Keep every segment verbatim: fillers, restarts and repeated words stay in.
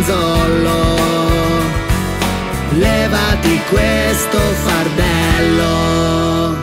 manzollo, levati questo fardello.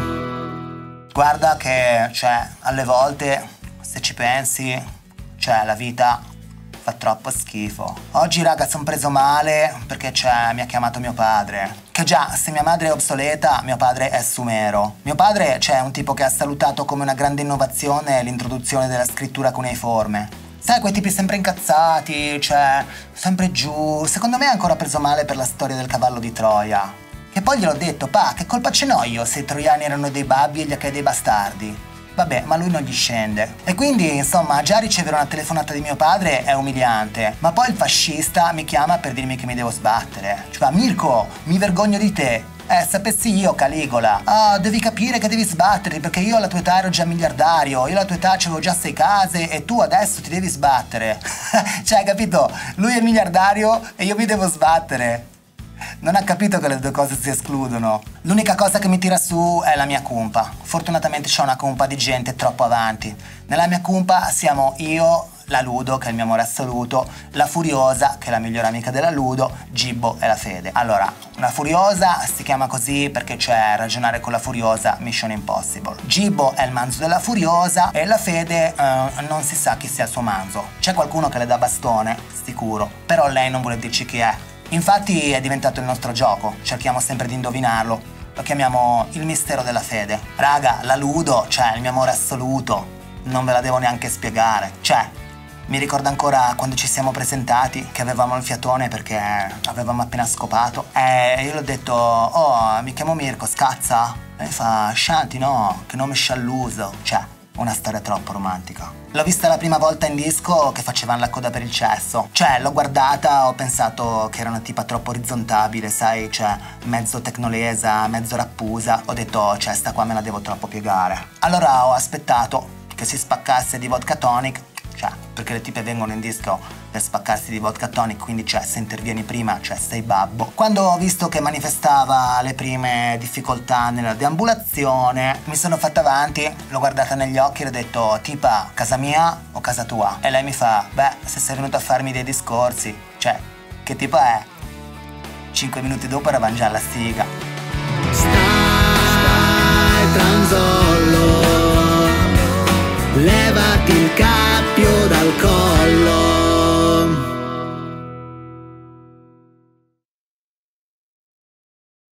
Guarda che, cioè, alle volte, se ci pensi, cioè, la vita fa troppo schifo. Oggi, raga, sono preso male perché, cioè, mi ha chiamato mio padre. Che già, se mia madre è obsoleta, mio padre è sumero. Mio padre, cioè, è un tipo che ha salutato come una grande innovazione l'introduzione della scrittura cuneiforme. Sai, quei tipi sempre incazzati, cioè, sempre giù. Secondo me è ancora preso male per la storia del cavallo di Troia. E poi gliel'ho detto, pa, che colpa ce n'ho io se i troiani erano dei babbi e gli achei dei bastardi? Vabbè, ma lui non gli scende. E quindi, insomma, già ricevere una telefonata di mio padre è umiliante. Ma poi il fascista mi chiama per dirmi che mi devo sbattere. Cioè, Mirko, mi vergogno di te. Eh, sapessi io, Caligola. Ah, devi capire che devi sbatterti perché io alla tua età ero già miliardario. Io alla tua età avevo già sei case e tu adesso ti devi sbattere. Cioè, hai capito? Lui è miliardario e io mi devo sbattere. Non ha capito che le due cose si escludono. L'unica cosa che mi tira su è la mia cumpa. Fortunatamente c'ho una cumpa di gente troppo avanti. Nella mia cumpa siamo io, la Ludo, che è il mio amore assoluto, la Furiosa, che è la migliore amica della Ludo, Gibbo e la Fede. Allora, la Furiosa si chiama così perché c'è ragionare con la Furiosa Mission Impossible. Gibbo è il manzo della Furiosa e la Fede eh, non si sa chi sia il suo manzo. C'è qualcuno che le dà bastone, sicuro, però lei non vuole dirci chi è. Infatti è diventato il nostro gioco, cerchiamo sempre di indovinarlo, lo chiamiamo il mistero della fede. Raga, la Ludo, cioè il mio amore assoluto, non ve la devo neanche spiegare. Cioè, mi ricordo ancora quando ci siamo presentati, che avevamo il fiatone perché avevamo appena scopato. E io le ho detto, oh, mi chiamo Mirko, scazza? E mi fa, Shanti, no, che nome scialluso. Cioè, una storia troppo romantica. L'ho vista la prima volta in disco che facevano la coda per il cesso. Cioè, l'ho guardata, ho pensato che era una tipa troppo orizzontabile, sai, cioè, mezzo tecnolesa, mezzo rappusa. Ho detto, cioè, sta qua me la devo troppo piegare. Allora ho aspettato che si spaccasse di vodka tonic, cioè, perché le tipe vengono in disco per spaccarsi di vodka tonic, quindi, cioè, se intervieni prima, cioè, sei babbo. Quando ho visto che manifestava le prime difficoltà nella deambulazione, mi sono fatta avanti, l'ho guardata negli occhi e le ho detto, tipa, casa mia o casa tua? E lei mi fa, beh, se sei venuto a farmi dei discorsi, cioè, che tipa è? Cinque minuti dopo eravamo già alla stiga.